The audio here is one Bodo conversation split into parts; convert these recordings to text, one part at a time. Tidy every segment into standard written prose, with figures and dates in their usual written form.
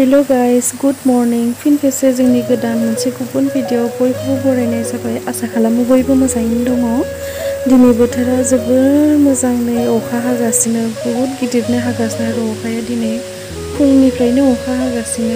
Hello guys, good morning. फिन खेबसे जोंनि गोदान मोनसे गुबुन भिडिअ बयखौबो बरायनाय जाबाय। आसा खालामो बयबो मोजाङैनो दङ। दिनै बोथोरा जोबोर मोजाङै अखा हागासिनो, बुहुत गिदिरनो हागासिनो आरो अखाया दिनै फुंनिफ्रायनो अखा हागासिनो।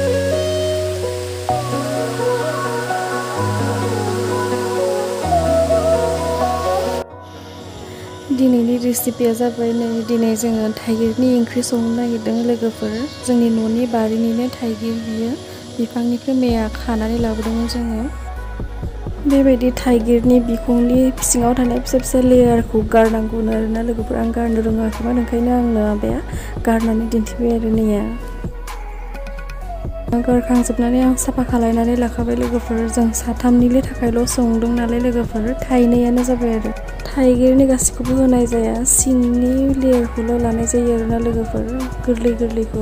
दिनैनि रेसिपिया जाबाय दिनै जोङो थाइगिरनि ओंख्रि संनो नागिरदों लोगोफोर। जोंनि न'नि बारिनिनो थाइगिर, बियो बिफांनिफ्राय मैया खानानै लाबोदोंमोन जोङो। बेबायदि थाइगिरनि बिखंनि सिङाव थानाय फिसा फिसा लेयारखौ गारनांगौनो आरोना लोगोफोर। आं गारनो रोङाखैमोन, ओंखायनो आंनो आबाया गारनानै दिन्थिबाय आरो नैया। गारखांजोबनानै आं साफा खालायनानै लाखाबाय लोगोफोर। जों साथामनिल' थाखायल' संदों नालाय लोगोफोर, थाइनैयानो जाबाय आरो। थाइगिरनि गासैखौबो होनाय जाया, सिंनि लेयारखौल' लानाय जायो आरोना लोगोफोर, गोरलै गोरलैखौ।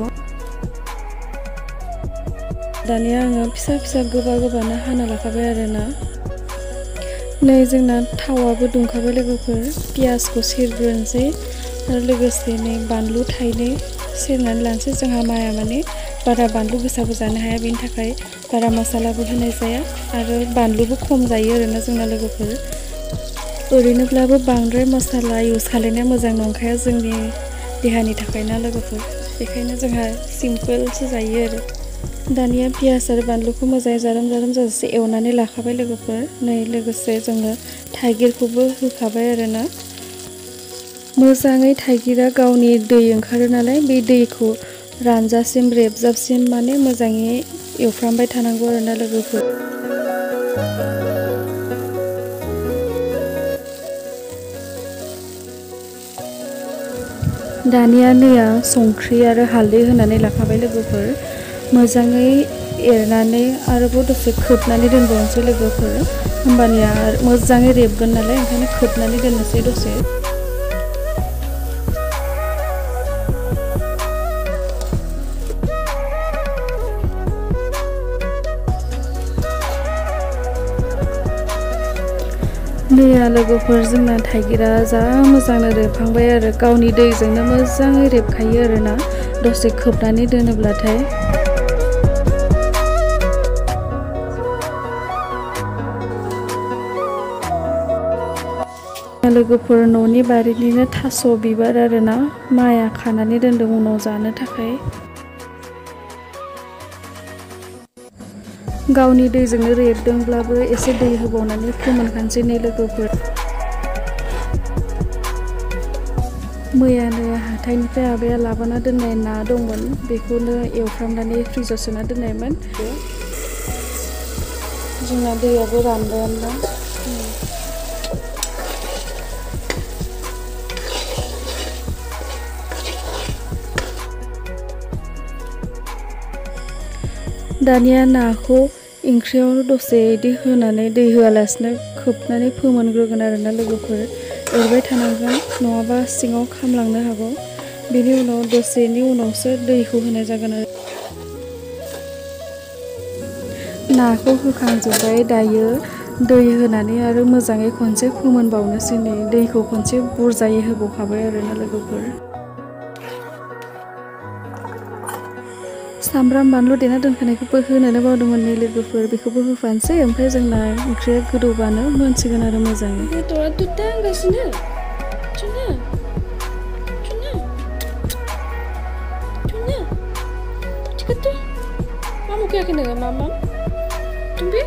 दानिया आङो फिसा फिसा गोबा गोबानो हाना लाखाबाय आरोना। नै जोंना थावाबो दुंखाबाय लोगोफोर। पियासखौ सेरग्रोनोसै आरो लोगोसे नै बानलु थाइनै सेरनानै लानोसै। जोंहा माया माने बारा बानलु गोसाबो जानो हाया, बेनि थाखाय बारा मसालाबो होनाय जाया आरो बानलुबो खम जायो आरोना जोंना लोगोफोर। ओरैनोब्लाबो बांद्राय मसाला इउज खालायनाया मोजां नंखाया जोंनि देहानि थाखाय ना लोगोफोर, बेखायनो जोंहा सिम्पोलसो जायो आरो। दानिया पियास आरो बानलुखौ मोजाङै जारोम जारोम जाजासे एवनानै लाखाबाय लोगोफोर। नै लोगोसे जोङो थाइगिरखौबो होखाबाय आरोना। मोजाङै थाइगिरा गावनि दै ओंखारो नालाय, बे दैखौ रानजासिम रेबजाबसिम माने मोजाङै एवफ्रामबाय थानांगौ आरोना लोगोफोर। दानिया नैया संख्रि आरो हालदै होनानै लाखाबाय लोगोफोर। मोजाङै एरनानै आरोबाव दसे खोबनानै दोनबावनोसै लोगोफोर। होमबानिया मोजाङै रेबगोन नालाय, ओंखायनो खोबनानै दोननोसै दसे। नैया लोगोफोर, जोंना थाइगिरा जा मोजांनो रेबखांबाय आरो गावनि दैजोंनो मोजाङै रेबखायो आरोना दसे खोबनानै दोनोब्लाथाय। लोगोफोर न'नि बारिनिनो थास' बिबार आरोना, माया खानानै दोनदों उनाव जानो थाखाय। गावनि दैजोंनो रेबदोंब्लाबो एसे दै होबावनानै फोमोनखानोसै नै लोगोफोर। मैयानो हाथाइनिफ्राय आबाया लाबोना दोननाय ना दंमोन, बेखौनो एवफ्रामनानै फ्रिजाव सोना दोननायमोन। जोंना दैयाबो रानबायानो। दानिया नाखौ ओंख्रियावनो दसे इदि होनानै दै होआलासिनो खोबनानै फोमोनग्रोगोन आरोना लोगोफोर। एरबाय थानांगोन, नङाबा सिङाव खामलांनो हागौ। बेनि उनाव दसेनि उनावसो दैखौ होनाय जागोन आरो। नाखौ होखांजोब्बाय, दायो दै होनानै आरो मोजाङै खनसे फोमोनबावनोसै। नै दैखौ खनसे बुरजायै होबावखाबाय आरोना लोगोफोर। सामब्राम बानलु देना दोनखानायखौबो होनोनो बावदोंमोन नै लोगोफोर, बेखौबो होफानोसै। ओमफ्राय जोंना ओंख्रिया गोदौबानो मोनसिगोन आरो मोजाङै। गथ'आ दुथा होगासिनो थुना थुना थुना थिखोथ' माम उखैयाखै नोङो माम थुम्बि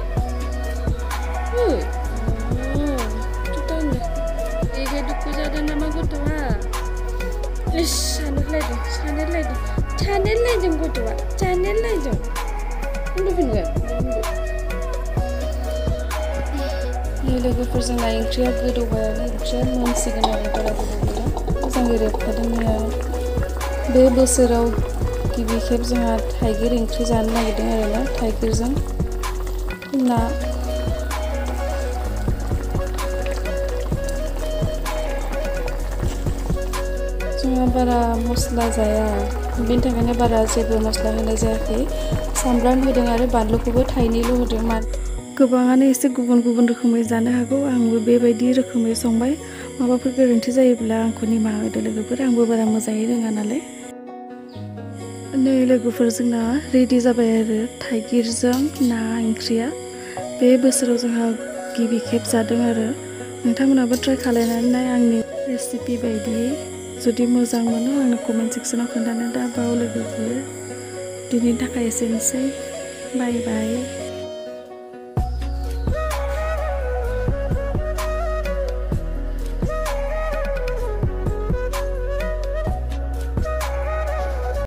दुथा होनदो। एगे दुखु जादों नामा गथ'आ? इस सानोलायदों गथ'आ, चानेलायदों। उन्दुफिनगोन नै लोगोफोर, जोंना ओंख्रिया गोदौबायानो, ओंख्रिया मोनसिगोन आरो बारा गोदौ गैला। मोजाङै रेबखादों मैया। बे बोसोराव गिबि खेब जोंहा थाइगिर ओंख्रि जानो नागिरदों आरोना, थाइगिरजों ना। जोंहा बारा मस्ला जाया, बेनि थाखायनो बारा जेबो मस्ला होनाय जायाखै। सामब्राम होदों आरो बानलुखौबो थाइनैल' होदों। गोबाङानो एसे गुबुन गुबुन रोखोमै जानो हागौ, आंबो बेबायदि रोखोमै संबाय। माबाफोर गोरोन्थि जायोब्ला आंखौ निमाहा होदो लोगोफोर, आंबो बारा मोजाङै रोङा नालाय। नै लोगोफोर जोंना रेडि जाबाय आरो थाइगिरजों ना ओंख्रिया। बे बोसोराव जोंहा गिबि खेब जादों आरो नोंथांमोनाबो ट्राइ खालामनानै नाय आंनि रेसिपि बायदियै। जुदि मोजां मोनो आंनो कमेन्ट सेक्सनाव खोन्थानो दाबाव लोगोफोर। दिनैनि थाखाय एसेनोसै। बाय बाय।